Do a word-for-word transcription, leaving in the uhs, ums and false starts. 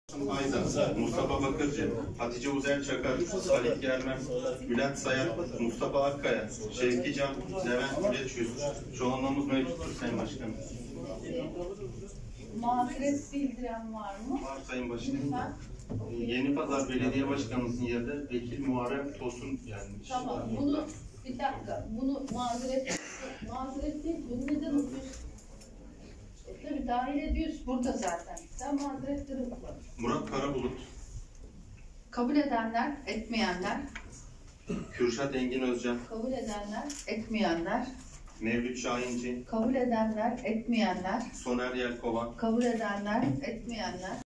Aydan, Mustafa Bakırcı, Hatice Uzel Çakar, Salih Germem, Bülent Sayar, Mustafa Akkaya, Şevki Can, Levent Güleçyüz. Çoğunluğumuz mevcuttur Sayın Başkanım. Mazeret bildiren var mı? Var Sayın Başkanım. Ee, Yeni Pazar Belediye Başkanımızın yerine Vekil Muharrem Tosun gelmiş. Tamam, bunu bir dakika, bunu mazeret, mazeret değil, bunu neden okuyorsun? E, tabii dahil ediyorsun burada zaten. Sen mazeretleri oku. Murat Karabulut, Kabul edenler, etmeyenler, Kürşat Engin Özcan, kabul edenler, etmeyenler, Mevlüt Şahinci, kabul edenler, etmeyenler, Soner Yelkovan, kabul edenler, etmeyenler.